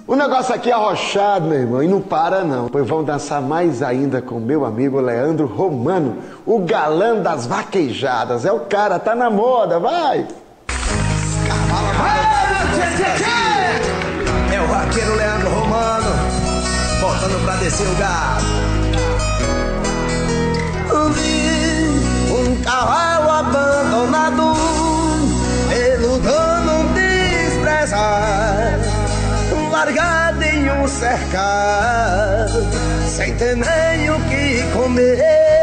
O negócio aqui é arrochado, meu irmão, e não para não. Pois vamos dançar mais ainda com meu amigo Leandro Romano, o galã das vaquejadas. É o cara, tá na moda, vai! É o vaqueiro Leandro Romano, voltando pra descer o gado. Vi um cavalo abandonado pelo dono desprezado, largado em um cercado, sem ter nem o que comer.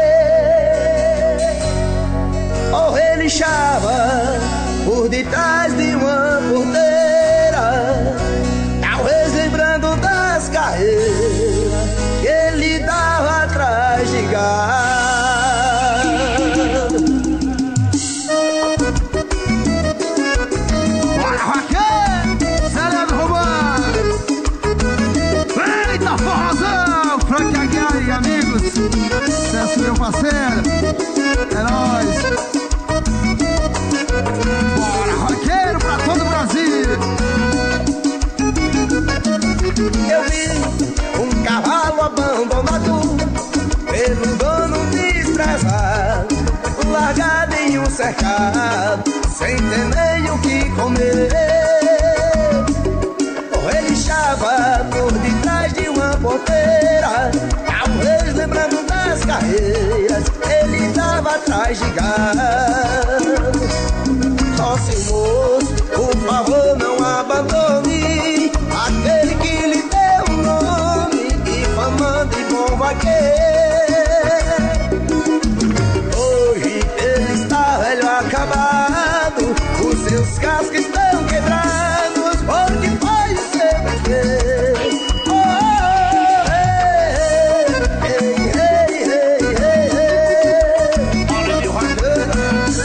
Ou relinchava por detrás de uma porteira, talvez lembrando das carreiras que ele dava atrás de gado. Bora, vaqueiro! Leandro Romano! Eita, forrozão! Frank Aguiar e amigos! Sucesso, meu parceiro! É nóis! Bora, vaqueiro, pra todo o Brasil! Eu vi um cavalo abandonado pelo dono desprezado, largado em um cercado, sem ter nem o que comer. Ele estava por detrás de uma porteira, talvez lembrando das carreiras, ele dava atrás de gado. Ó, seu moço, por favor, não abandone aquele que lhe deu um nome e fama de bom vaqueiro. Hoje ele está velho acabado, os seus cascos estão quebrados, porque foi o seu brinquedo. Olha meu vaqueiro,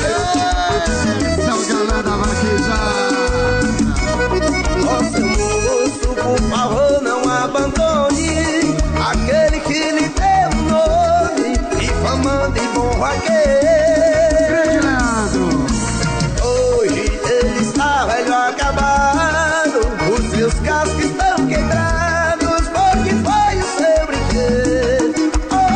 São galã da vaquejada! nosso moço, por favor, não abandone aquele que lhe deu um nome e fama de bom vaqueiro. Grande Leandro! Hoje ele está velho acabado, os seus cascos estão quebrados, porque foi o seu brinquedo.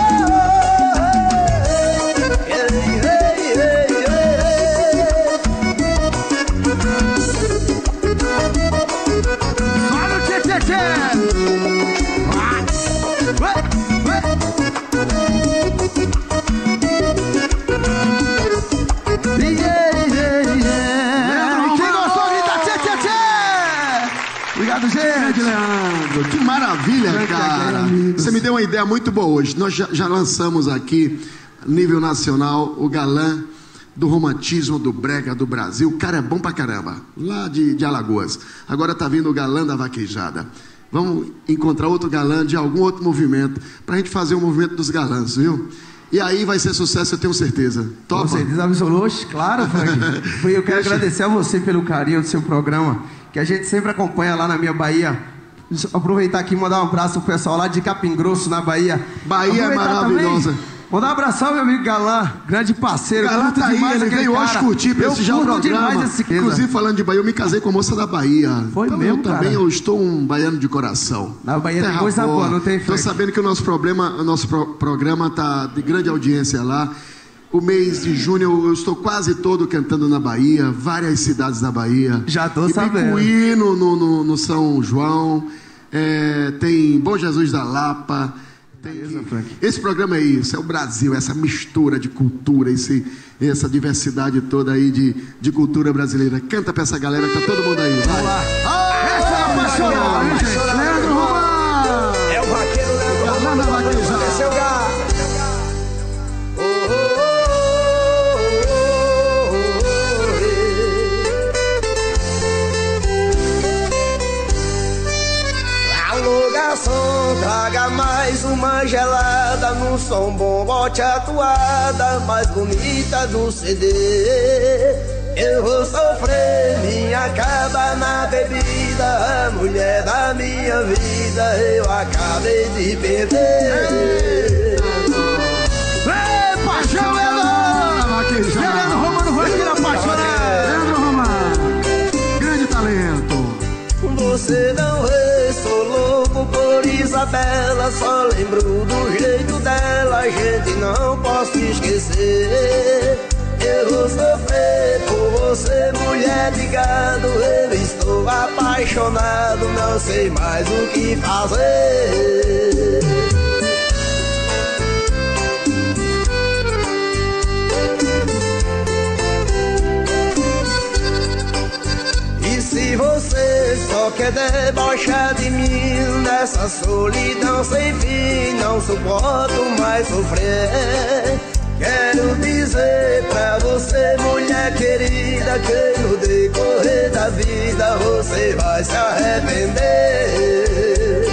Olha o tchê, tchê, tchê! Vai! Quem gostou, grita tchê, tchê, tchê! Obrigado, gente! Grande Leandro, que maravilha, Grande cara. amigos. Você me deu uma ideia muito boa hoje. Nós já lançamos aqui, nível nacional, o galã do romantismo, do brega do Brasil. O cara é bom pra caramba, lá de Alagoas. Agora tá vindo o galã da vaquejada. Vamos encontrar outro galã de algum outro movimento, pra gente fazer o movimento dos galãs, viu? E aí vai ser sucesso, eu tenho certeza. Topa? Com certeza absoluta, claro, Frank. Eu quero agradecer a você pelo carinho do seu programa, que a gente sempre acompanha lá na minha Bahia. Deixa eu aproveitar aqui e mandar um abraço pro pessoal lá de Capim Grosso, na Bahia. Bahia é maravilhosa. Também, mandar um abração, meu amigo Galã, grande parceiro. Galã tá aí, ele veio hoje curtir, prestigiar o programa. Inclusive, falando de Bahia, eu me casei com a moça da Bahia. Foi então, mesmo, eu também cara? Eu estou um baiano de coração. Na Bahia tem Terra coisa boa, não tem Tô Frank? sabendo que o nosso programa tá de grande audiência lá. O mês de junho eu estou quase todo cantando na Bahia, várias cidades da Bahia. Já tô sabendo. Ipicuí, no São João, tem Bom Jesus da Lapa. Esse programa é isso, é o Brasil, essa mistura de cultura, essa diversidade toda aí de cultura brasileira. Canta pra essa galera, tá todo mundo aí. Vai. Vamos lá. Essa é apaixonada, hein, gente? Leandro Romano! É o vaqueiro Leandro Galã da Romano, vaquejada. desceu o gado. Alô, garçom, traga mais uma gelada no som bom, bote a toada mais bonita do CD. Eu vou sofrer, me acaba na bebida, a mulher da minha vida eu acabei de perder. Ei, paixão, Leandro! Leandro Romano, vaqueiro apaixonado! Leandro Romano, grande talento. Você não ressoa Isabela, só lembro do jeito dela, a gente não posso esquecer. Eu vou sofrer por você, mulher de gado. Eu estou apaixonado, não sei mais o que fazer. Se você só quer debochar de mim, nessa solidão sem fim, não suporto mais sofrer. Quero dizer pra você, mulher querida, que no decorrer da vida você vai se arrepender.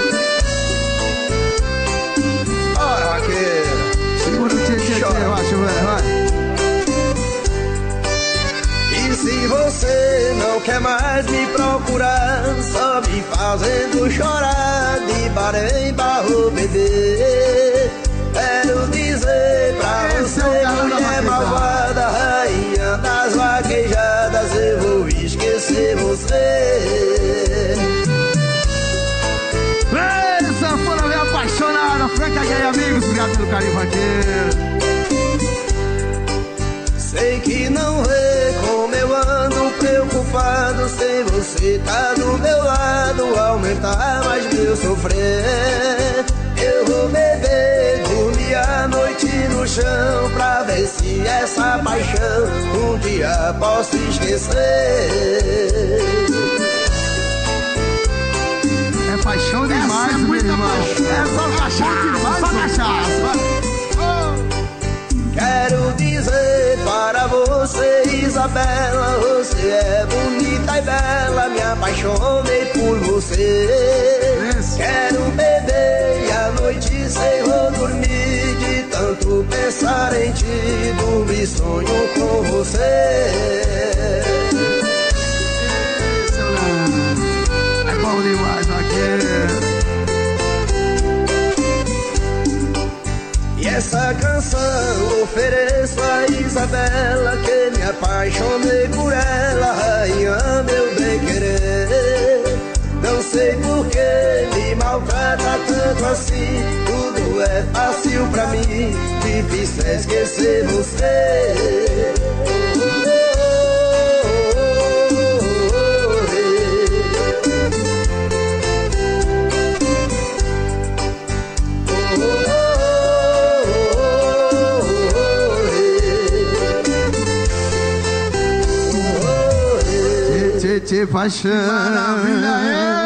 Ora, vaqueira, segura o tchê, eu acho, vai. Se você não quer mais me procurar, só me fazendo chorar, de bar em barro beber. Quero dizer pra você, mulher malvada, rainha das vaquejadas, eu vou esquecer você. Ei, sanfona meio apaixonada, Franca Gay, amigos, obrigado pelo carinho, vaqueiro. Sei que não vê como eu ando preocupado, sem você tá do meu lado, aumentar mais meu sofrer. Eu vou beber, dormir a noite no chão, pra ver se essa paixão um dia posso esquecer. É paixão demais, meu irmão. É só cachaça, só cachaça. Quero dizer para você, Isabela, você é bonita e bela, me apaixonei por você. Quero beber e à noite sem vou dormir, de tanto pensar em ti, dormir sonho com você. É bom demais, vaqueiro. E essa canção ofereço a Isabela, que me apaixonei por ela, rainha, meu bem querer. Não sei por que me maltrata tanto assim, tudo é fácil pra mim, difícil é esquecer você. Tchê, paixão. Maravilha, é.